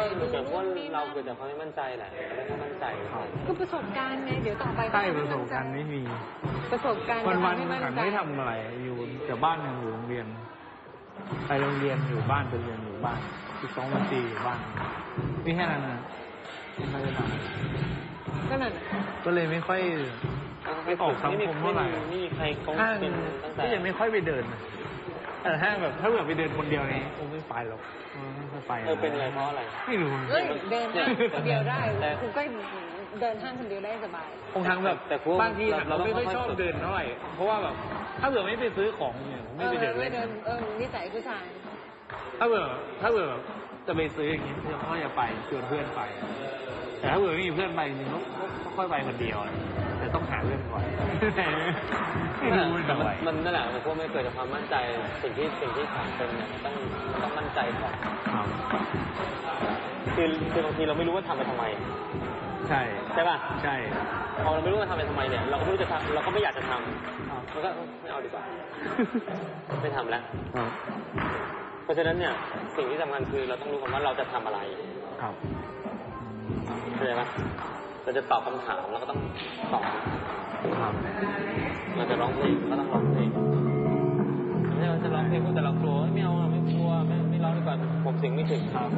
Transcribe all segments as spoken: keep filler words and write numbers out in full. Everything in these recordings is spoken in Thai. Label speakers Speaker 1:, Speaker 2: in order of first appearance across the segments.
Speaker 1: ดูแต่ว่าเราเกิดจากความไม่มั่นใจแหละไม่มั่นใจ
Speaker 2: ก็ประสบการณ์ไงเดี๋ยวต่อไป
Speaker 3: ใช่ประสบการณ์ไม่มี
Speaker 2: ประสบการณ์
Speaker 3: วันวันฉันไม่ทำอะไรอยู่แต่บ้านอยู่โรงเรียนไปโรงเรียนอยู่บ้านไปเรียนอยู่บ้านอีกสองวันตีอยู่บ้านนี่แค่นั้นนะไม่ได้ทำ
Speaker 2: ก็นั่น
Speaker 3: ก็เลยไม่ค่อยไม่ออกสังคมเท่าไหร่
Speaker 1: นี่ใครเขาเป็นตั้งแต่
Speaker 3: ก็ยังไม่ค่อยไปเดินแต่ถ้าแบบถ้าแบบไปเดินคนเดียวนี่โอ้ไม่ไปหรอกไม่ไป
Speaker 1: เออเป็นอะไรเพราะอะไร
Speaker 3: ไม่รู้
Speaker 2: เฮ้ยเดินห้างคนเดียวได้คุณก็เดินห้างคนเดียวได้สบาย
Speaker 3: คงทางแบบแต่บางทีเราไม่ค่อยชอบเดินเท่าไหร่เพราะว่าแบบถ้าเผื่อไม่ไปซื้อของเนี่ยไม่ไปเดินเลย
Speaker 2: เออนิสัยผู้ชาย
Speaker 3: ถ้าเผื่อถ้าเผื่อจะไปซื้ออย่างนี้ก็จะไปชวนเพื่อนไปแต่ถ้าเผื่อไม่มีเพื่อนไปจริงก็ค่อยไปคนเดียวแต่ต้องหาเรื่องก่อนไม่รู้มันอะไร
Speaker 1: มันนั่นแหละมันพวกไม่เกิดจากความมั่นใจสิ่งที่สิ่งที่ขาดเป็นเนี่ยต้องต้องมั่นใจก่อนคือคือบางทีเราไม่รู้ว่าทำไปทำไม
Speaker 3: ใช่
Speaker 1: ใช่ป่ะ
Speaker 3: ใช่
Speaker 1: พอเราไม่รู้ว่าทำไปทำไมเนี่ยเราก็ไม่รู้จะทำเราก็ไม่อยากจะทำมันก็ไม่เอาดีกว่าไม่ทำแล้วเพราะฉะนั้นเนี่ยสิ่งที่สำคัญคือเราต้องรู้ก่อนว่าเราจะทำอะไร
Speaker 3: ครับ
Speaker 1: เข้าใจไหมเราจะตอบคำถามเราก็ต้องตอบ
Speaker 3: ครับ
Speaker 1: เราจะร้องเพลงก็ต้องร้องเพลงไม่ใช่ว่าจะร้องเพลงแต่เรากลัวไม่เอาไม่กลัวไม่ไม่ร้องดีกว่าผมเสียงไม่ถึงครับ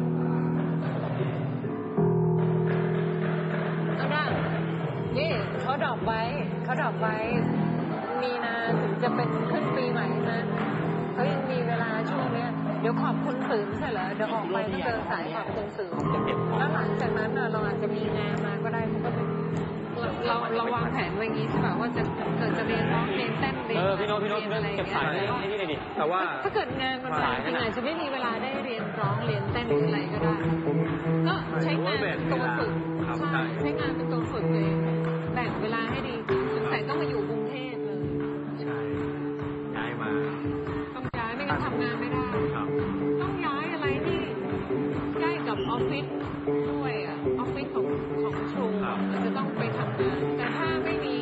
Speaker 2: เอาได้นี่เขาดอกไว้เขาดอกไว้มีนาถึงจะเป็นขึ้นปีใหม่นะเขายังมีเวลาช่วงเนี้ยเดี๋ยวขอบคุณสื่อไม่ใช่เหรอเดี๋ยวออกไปต้องเดินสายขอบคุณสื่อแล้วหลังจากนั้นเราอาจจะมีงานมาก็ได้เขาก็เราเราวางแผนไว้งี้ใช่ป่ะว่าจะเกิดจะเรียนร้องเรียนเต้นเรียนอะไรอย่างเงี้ย
Speaker 3: แต่ว่า
Speaker 2: ถ้าเกิดงานมันหลายงานจะไม่มีเวลาได้เรียนร้องเรียนเต้นอะไรก็ได้ก็ใช้งานเป็นตัวฝึกใช่ใช้งานเป็นตัวฝึกเลยแบ่งเวลาให้ดีสงสัยต้องมาอยู่กรุงเทพเลย
Speaker 3: ใช่ย้ายมา
Speaker 2: ต้องย้ายไม่งั้นทำงานไม่ได้ต้องย้ายอะไรที่ใกล้กับออฟฟิศด้วยอ่ะออฟฟิศของของชูมันจะต้องไปทำงานแต่ถ้าไม่มี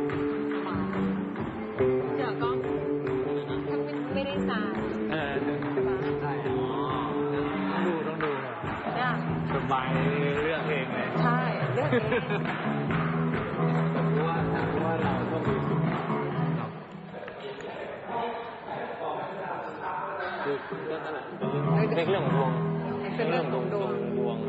Speaker 2: เดี๋ยวก็ถ้าไม่ไม่ได้จ่าย
Speaker 3: เออใช่อ๋อต้องดูต้องดูเนี่ยสบายเรื่องเองเลย
Speaker 2: ใช่เรื่องเอง
Speaker 3: ว่าว่าเราต้องดู
Speaker 1: คือเรื่องนั้นแหละเป็นเรื่องของดวง
Speaker 2: เป็นเรื่องของดวง
Speaker 1: ดวง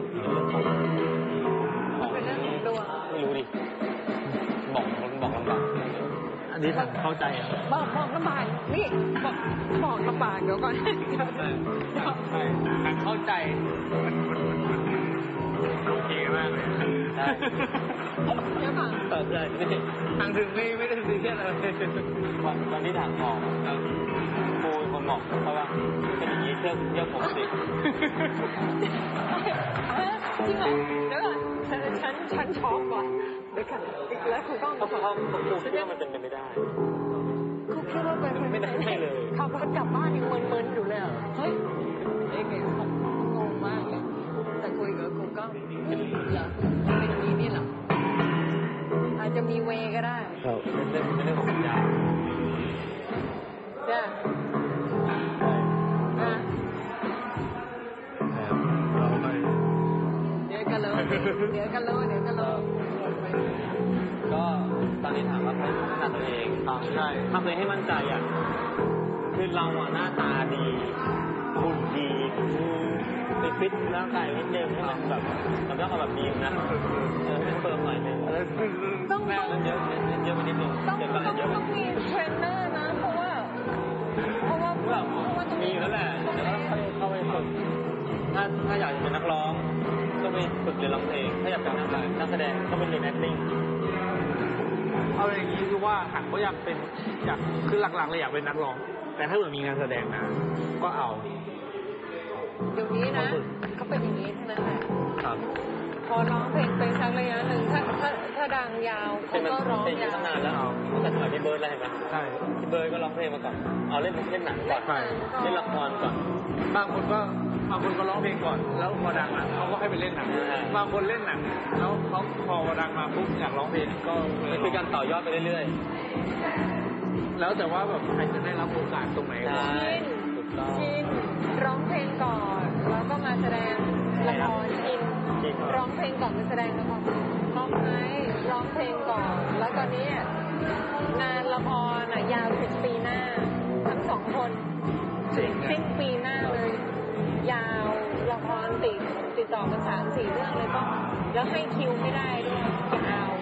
Speaker 2: เป็นเรื่องของดวง
Speaker 1: ไม่รู้ดิบอกบอกลำบาก
Speaker 3: อันนี้ผมเข้าใจอ่ะ
Speaker 2: บอกบอกลำบากนี่บอกบอกลำบากเดี๋ยวก่อน
Speaker 3: ใช่ใช่เข้าใจโอเคมากเลย
Speaker 1: ใช่
Speaker 2: ใช่ป่ะ
Speaker 1: ต่อใจไม่ได้
Speaker 3: ทางถึงไม่ไม่ได้ซีเรียสอะไร
Speaker 1: วันที่ทางบอกครูคนบอกเพราะว่าเป็นอย่างนี้เชื่อเชื่อผมสิ
Speaker 2: จริงเหรอเดี๋ยวก่อนฉันฉันฉันช็อกก่อนเดี๋ยวก่อนแล้วครูต้อง
Speaker 1: เขาเขาครูคิดว่ามันเป็นไปไม่ได้
Speaker 2: ครูคิดว่าเป็นไป
Speaker 1: ไม่ได้เลย
Speaker 2: ขับรถกลับบ้านยังมึนๆอยู่เลยอ่ะเฮ้ยเอ๊ะงงมากเลยแต่คุยกับครูก็เหรอเป็นอย่างนี้นี่เหรออาจจะมีเวก็ได้
Speaker 1: ครับเป็นเรื่องของปัญญา
Speaker 2: จ้ะอ่ะ
Speaker 3: เราไป
Speaker 2: เดี๋ยวกันเลยเดี๋ยวกันเลยเดี๋ยวกันเลย
Speaker 1: ก็ตอนนี้ถามว่าพัฒนาตัวเอง
Speaker 3: ใช่
Speaker 1: ทำตัวเองให้มั่นใจอ่ะคือเราอ่ะหน้าตาดีหุ่นดีไปฟิตร่างกายนิดนึงให้มันแบบมันต้องเอาแบบดีนะเออให้เฟิร์มหน่อยนึง
Speaker 2: ต้อง
Speaker 1: แม่เยอะเยอะไปนิดนึง
Speaker 2: ต้องต้องต้องมีเทรนเนอร์นะเพราะว่าเพราะว่าเพราะว่า
Speaker 1: มีอยู่แล้วแหละแต่ว่าเข้าไปฝึกถ้าถ้าอยากจะเป็นนักร้องก็ไปฝึกเรียนร้องเพลงถ้าอยากเป็นนักนักแสดงก็ไปเรียน acting
Speaker 3: เอาอย่างนี้คือว่าหักก็อยากเป็นอยากคือหลักๆเลยอยากเป็นนักร้องแต่ถ้าเกิดมีงานแสดงนะก็เอา
Speaker 2: เดี๋ยวนี้นะเขาเป็นอย่างนี้เท่านั้นแหละ
Speaker 3: ครับ
Speaker 2: พอร้องเพลงไปสักระยะหนึ่งถ้าถ้าถ้าดังยาวเขาก็ร้องยาว
Speaker 1: นานแล้วตั้งแต่สมัยพี่เบิร์ดแล้วเห็นไหม
Speaker 3: ใช่
Speaker 1: พี่เบิร์ดก็ร้องเพลงมาก่อนเอาเล่นเล่นหนังก่อนเล่นละครก่อน
Speaker 3: บางคนก็บางคนก็ร้องเพลงก่อนแล้วพอดังอ่ะเขาก็ให้ไปเล่นหนังบางคนเล่นหนังแล้วเขาพอดังมาปุ๊บอยากร้องเพลงก็
Speaker 1: มันคือการต่อยอดไปเรื่อย
Speaker 3: ๆแล้วแต่ว่าแบบใครจะได้รับโอกาสตรงไหน
Speaker 1: ใช่ถูกต้อง
Speaker 2: ร้องเพลงก่อนแล้วก็มาแสดงละครแสดงละครร้องไห้ร้องเพลงก่อน แล้วตอนนี้งานละครน่ะยาวถึงปีหน้า ทั้งสองคนถึงสิ้นปีหน้าเลย ยาวละครติดติดต่อกันสามสี่เรื่องเลยก็แล้วให้คิวไม่ได้ด้วยยาว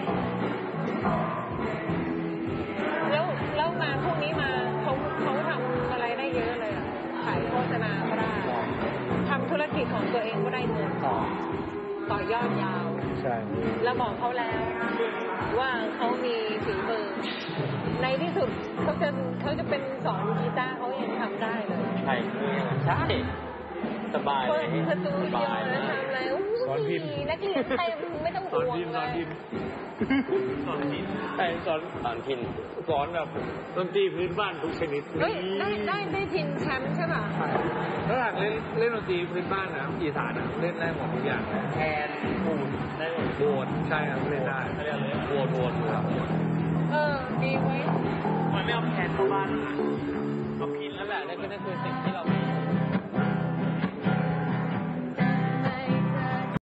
Speaker 2: แล้วแล้วงานพวกนี้มาเขาเขาทำอะไรได้เยอะเลยอ่ะขายโฆษณาก็ได้ทำธุรกิจของตัวเองก็ได้เงินต่อต่อยอดยาว
Speaker 3: ใช่
Speaker 2: แล้วบอกเขาแล้วว่าเขามีฝีมือในที่สุดเขาจะเขาจะเป็นสอนกีตาร์เขายังทำได้เลย
Speaker 1: ใช่ใช่สบาย
Speaker 2: เปิ
Speaker 1: เล
Speaker 2: ด
Speaker 1: ย
Speaker 2: สตูดิ
Speaker 1: ส
Speaker 2: โอ
Speaker 1: บาย
Speaker 2: แล้วทำอะไรอุ้
Speaker 3: สอนพิมพ์
Speaker 2: ยนักเรียนเต็มไม่ต้อง
Speaker 3: สอน
Speaker 2: ห่วง
Speaker 3: พิมพ์ส
Speaker 2: เล
Speaker 3: อน
Speaker 2: ย
Speaker 3: พิมพ์สอนพิมพ์ใช่สอน
Speaker 1: ตอนพิน
Speaker 3: สอนแบบดนตรีพื้นบ้านทุกชนิด
Speaker 2: เฮ้ยได้ได้ได้พินแชมป์ใช่ป่ะ
Speaker 3: ใช่ถ้าหากเล่นเล่นดนตรีพื้นบ้านนะอีสานนะเล่นได้หมดทุกอย่างเลย
Speaker 1: แทนปูนได้หมด
Speaker 3: โบนใช่ครับเล่นได้
Speaker 1: เขาเรียกอะไรบัวบัวบัว
Speaker 2: เออดีไว้ย
Speaker 1: มันไม่เอาแทนเข้าบ้านเอาพินแล้วแหละนั่นคือนั่นคือสิ่งที่เรา